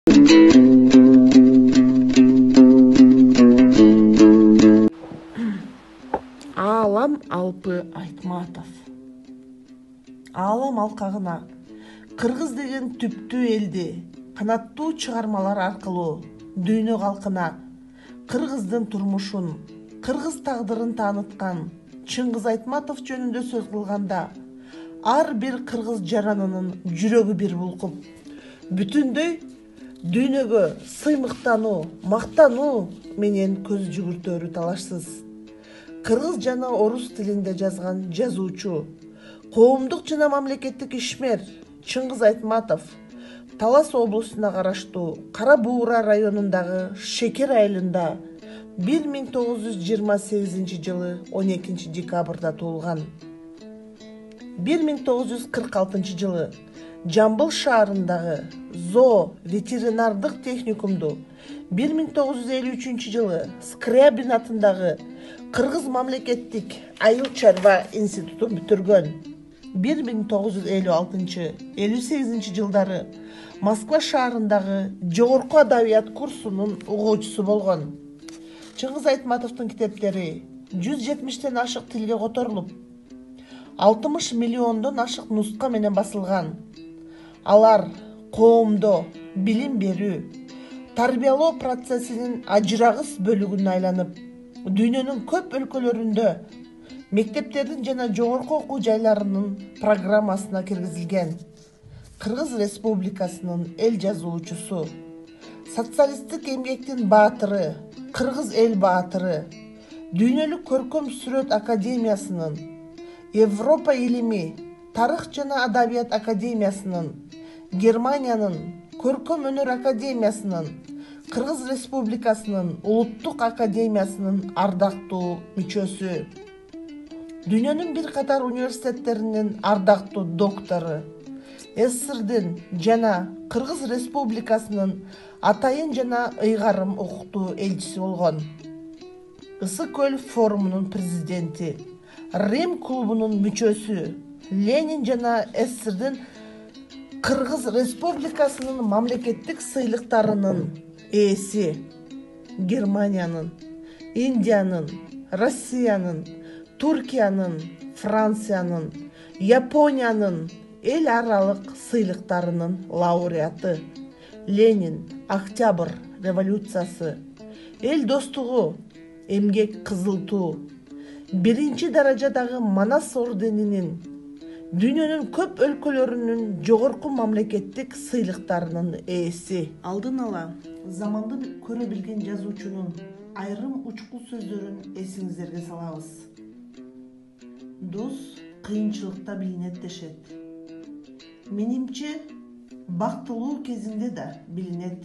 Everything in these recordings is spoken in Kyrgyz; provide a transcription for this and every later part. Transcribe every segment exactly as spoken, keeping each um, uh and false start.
Аалам Алпы Айтматов. Аалам алкагына кыргыз деген түптүү элди канаттуу чыгармалар аркылуу дүйнө калкына кыргыздын турмушун, кыргыз тагдырын тааныткан Чыңгыз Айтматов жөнүндө сөз кылганда ар бир кыргыз жаранынын жүрөгү бир булкуп, бүтүндөй дүйнөгө сыймыктануу, мактануу менен көз жүгүртөрү талашсыз. Кыргыз жана орус тилинде жазган жазуучу, коомдук жана мамлекеттик ишмер Чыңгыз Айтматов Талас облусуна караштуу Кара Буура районундагы Шекер айылында бир миң тогуз жүз жыйырма сегизинчи жылы он экинчи декабрда туулган. бир миң тогуз жүз кырк алтынчы жылы Жамбыл шаарындагы зоо ветеринардык техникумду, бир миң тогуз жүз элүү үчүнчү жылы Скрябин атындагы Кыргыз мамлекеттик айыл чарба институтун бүтүргөн. бир миң тогуз жүз элүү алтынчы — элүү сегизинчи жылдары Москва шаарындагы жогорку адабият курсунун угуучусу болгон. Чыңгыз Айтматовдун китептери жүз жетимиштен ашык тилге которулуп, алтымыш миллиондон ашык нуска менен басылган. Алар коомдо билим берүү, тарбиялоо процессинин ажырагыс бөлүгүнө айланып, дүйнөнүн көп өлкөлөрүндө мектептердин жана жогорку окуу жайларынын программасына киргизилген. Кыргыз Республикасынын эл жазуучусу, социалисттик эмгектин баатыры, Кыргыз эл баатыры, Дүйнөлүк көркөм сүрөт академиясынын, Европа илими, тарых жана адабият академиясынын, Германиянын көркөм өнөр академиясынын, Кыргыз Республикасынын улуттук академиясынын ардактуу мүчөсү, дүйнөнүн бир катар университеттеринин ардактуу доктору, СССРдин жана Кыргыз Республикасынын атайын жана ыйгарым укуктуу элчиси болгон. Ысык көл форумунун президенти, Рим клубунун мүчөсү, Ленин жана СССРдин Кыргыз Республикасынын мамлекеттик сыйлыктарынын ээси, Германиянын, Индиянын, Россиянын, Туркиянын, Франциянын, Япониянын эл аралык сыйлыктарынын лауреаты, Ленин, Октябрь революциясы, эл достугу, эмгек кызыл туу, биринчи даражадагы Манас орденинин, дүйнөнүн көп өлкөлөрүнүн жогорку мамлекеттик сыйлыктарынын ээси. Алдын ала заманды көрө билген жазуучунун айрым учкул сөздөрүн эсиңиздерге салабыз. Дос кыйынчылыкта билинет дешет. Менимче бактылуу кезинде да билинет.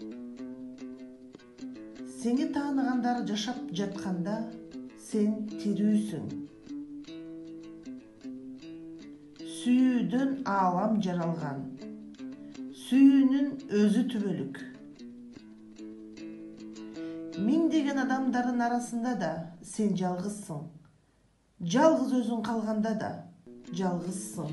Сени тааныгандар жашап жатканда сен тирүүсүң. Сүйүүдөн аалам жаралган, сүйүүнүн өзү түбөлүк. Миңдеген адамдардын арасында да сен жалгызсың. Жалгыз өзүң калганда да жалгызсың.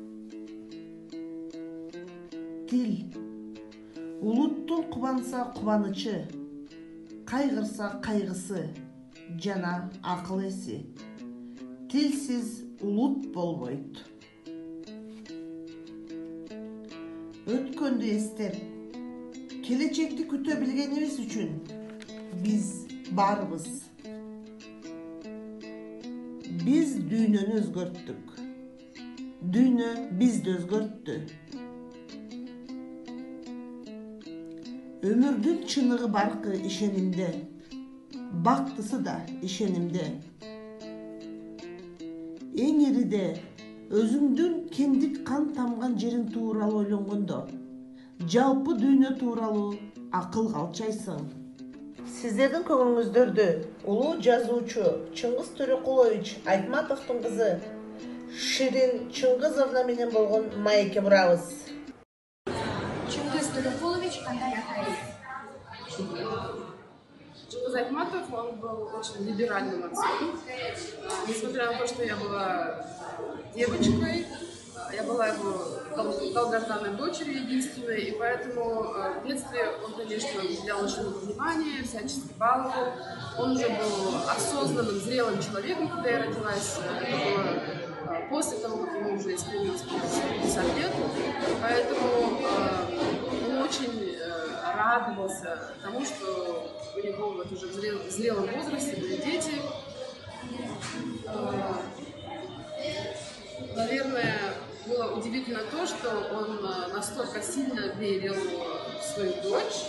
Тил улуттун кубанса кубанычы, кайгырса кайгысы жана акыл эси. Тилсиз улут болбойт. Өткөндү эстеп, келечекти күтө билгенибиз үчүн биз барбыз. Биз дүйнөнү өзгөрттүк. Дүйнө бизди өзгөрттү. Өмүрдүн чыныгы баркы ишенимде, бактысы да ишенимде. Эң ириде өзүңдүн кемдик кан тамган жериң тууралуу ойлонгондо, жалпы дүйнө тууралуу акыл калчайсың. Сиздердин көңүлүңүздөрдү улуу жазуучу Чыңгыз Төрөкулович Айтматовдун кызы Ширин Чыңгызовна менен болгон маекке бурабыз. Чыңгыз Төрөкулович кандай атайбыз? Чыңгыз Айтматов, он был очень либеральным отцом. Несмотря на то, что я была девочкой, Я была его дол- долгожданной дочерью единственной, и поэтому э, в детстве он, конечно, уделял очень много внимания, всячески баловал. Он уже был осознанным, зрелым человеком, когда я родилась. Это было э, после того, как ему уже исполнилось пятьдесят лет. Поэтому э, он очень э, радовался тому, что у него вот уже в зрел- в зрелом возрасте были дети. Э, Наверное, было удивительно то, что он э, настолько сильно верил в свою дочь,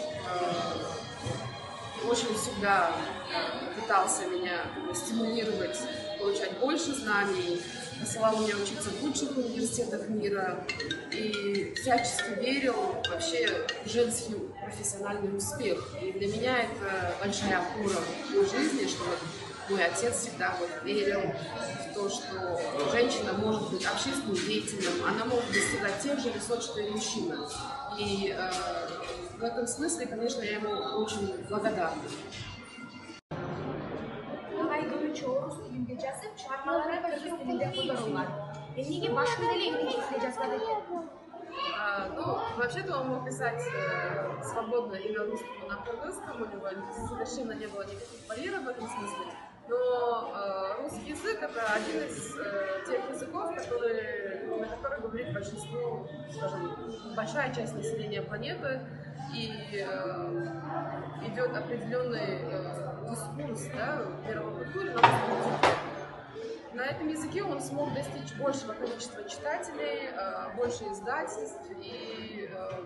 э, очень всегда э, пытался меня как бы стимулировать, получать больше знаний, посылал меня учиться в лучших университетах мира и всячески верил вообще в женский профессиональный успех. И для меня это большая опора в жизни, что вот мой отец всегда вот верил в то, что женщина может быть общественным деятелем, она может достигать тех же высот, что и мужчина. И э, в этом смысле, конечно, я ему очень благодарна. Ағайдың орыс тілінде жазып, шығармалары қырғыз тілінде аударылған. Неге башқұрт тілі инглиз тілінде жазбады екен? А, ну, вообще-то он мог писать э, свободно и на русском, и на кыргызском, у него совершенно не было никаких барьеров в этом смысле. Но э, русский язык — это один из э, тех языков, которые, на который говорит большинство, скажем, большая часть населения планеты, и э, идет определенный э, дискурс, да, в мировой культуре на русском языке. На этом языке он смог достичь большего количества читателей, э, больше издательств, и, э,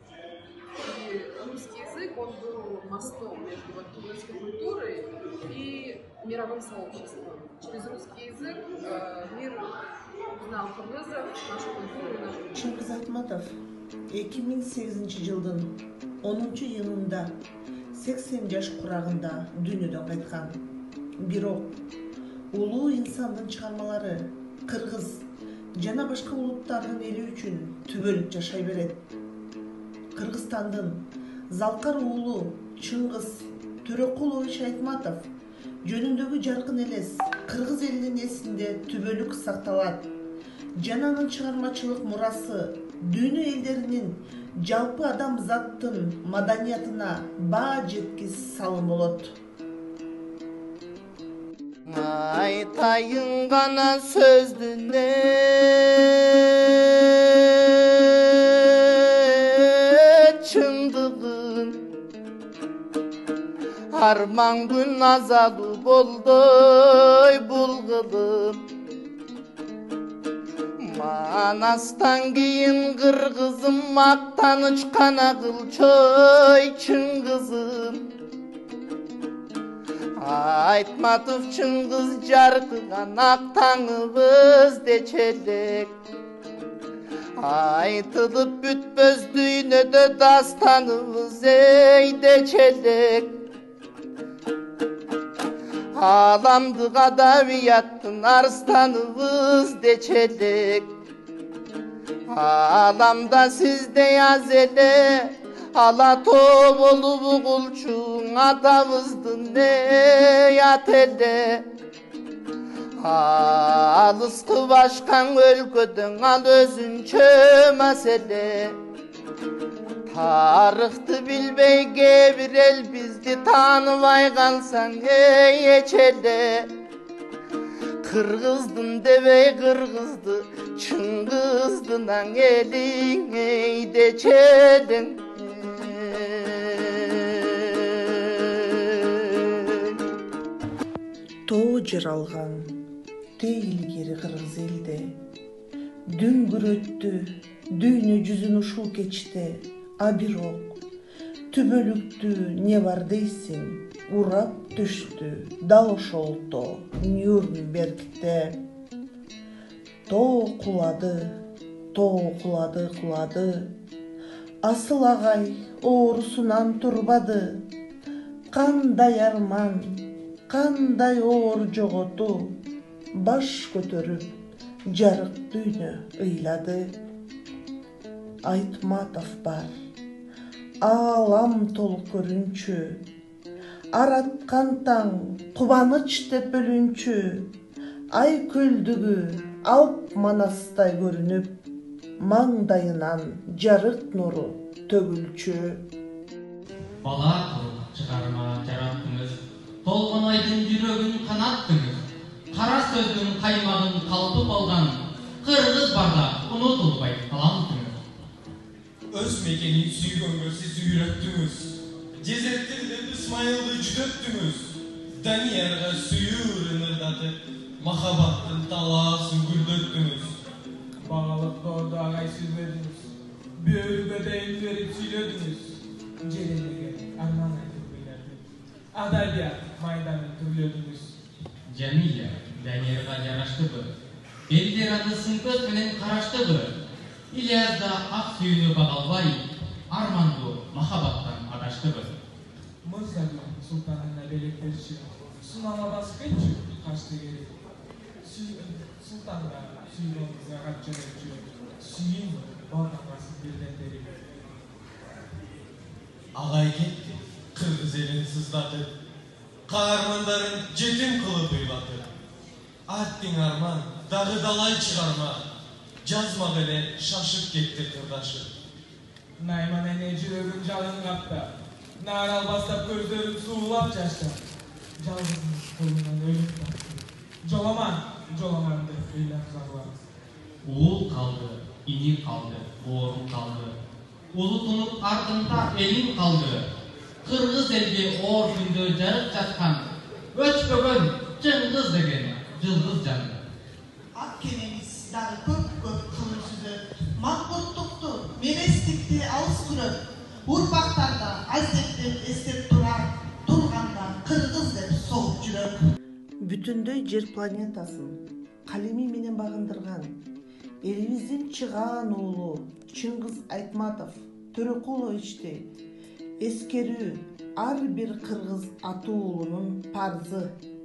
и русский язык, он был мостом между вот кыргызской культурой и мировым сообществом. Через русский язык э, мир узнал кыргызов, нашу культуру и нашу культуру. Чыңгыз Айтматов эки миң сегизинчи жылдын онунчу июнунда сексен жаш курагында дүйнөдөн кайткан. Бирок улуу инсандын чыгармалары кыргыз жана башка улуттардын эли үчүн түбөлүк жашай берет. Кыргызстандын Залкар уулу Чыңгыз Төрөкулович Айтматов жөнүндөгү жаркын элес кыргыз элинин эсинде түбөлүк сакталат. Жана анын чыгармачылык мурасы дүйнө элдеринин жалпы адамзаттын маданиятына баа жеткис салым болот. Айтайын ғана сөздіне чындығын, арман күн азабы болдой бұл қылым. Манастан кейін қырғызым, мақтаныш қана қылчой Чыңгызым. Айтматов Чыңгыз жарқыған ақ таңыбыз дечелек. Айтылып бүтпөз дүйнөдө дастаныбыз ей дечелек. Аламдык адабияттын арстаныбыз дечелек. Аламда сиздей аз эле Алатоо болуп угулчуң атабыздын эй ат эле. Алыскы башкан өлкөдөн ал өзүнчө маселе. Тарыхты билбей кээ бир эл бизди тааныбай калсаң эй эчеле. Кыргыздын дебей кыргызды, Чыңгыздын аң элиң эй дечелең. Тоо жер алган тейлгери кыргыз элде, дүңгүрөттү дүйнө жүзүн ушул кечте. А бирок түбөлүктү не бар дейсиң, урап түштү дал ошолто Нюрнбергде. Тоо кулады, тоо кулады кулады, асыл агай оорусунан турбады. Кандай арман, кандай оор жоготу, баш көтөрүп жарык дүйнө ыйлады. Айтматов бар, аалам толук көрүнчү, араткан таң кубаныч деп бөлүнчү. Ай көлдүгү алп манастай көрүнүп, маңдайынан жарык нуру төгүлчү. Бала кылып чыгарма жараттыңыз, толгон айдын жүрөгүн канаттыңыз, кара сөздүн каймагын калпып алган кыргыз барда унутулбай каламдыңыз. Өз мекенин сүйгөнгө сиз үйрөттүңүз, жезертирдип Исмайылды жүдөттүңүз, Даниярга сүйүүрүн ырдатып, махабаттын талаасын гүлдөттүңүз. Bağalık doğdu ağay süzlediniz, böğürüge deyim verip süylödünüz. Cerenege arman aytıp bilerdi, adabiyat maydanı türlödünüz. Jamila Daniyarga jaraştыбы, элдер аны сын көз менен караштыбы, İlyas da ak sүйүүнү багалбай, арманду махабаттан адаштыбы. Мырзагүл султанына белектерші, сунала баскынчы кашты керек. Султанға сүйгеніңізге қатшы өтші, сүйін балтаңғасын белдендері. Ағай кетті, қырғыз елін сыздатып, қаармандарын жетім қылып ыйлатып. Аттың арман, дағы далай шығарма, жазмақ еле шашып кетті қырдашы. Найман әне жүрегін жалын қапта, нарал бастап көздерін суылап жашта. Жалғыздың қолынан өлім тапты. Жоламан, Jolamandı, eylem zarlarız. Uğul kaldı, ini kaldı, oğrum kaldı. Ulu tunup ardında elin kaldı. Kırgız elge oğur gündü jarık çatkan. Öçpögön, Cıngız degen, Cılgız candı. Akkememiz dağı köp köp kılıçıdı. Mahmuttuktu, merestikti alıştırıp. Urpaktarda azdettir esip durar. Durganda Kırgız dep soğuk жүрөк. Бүтүндөй жер планетасын калеми менен багындырган элибиздин чыгаан уулу Чыңгыз Айтматов Төрөкуловичти эскерүү ар бир кыргыз ата уулунун парзы.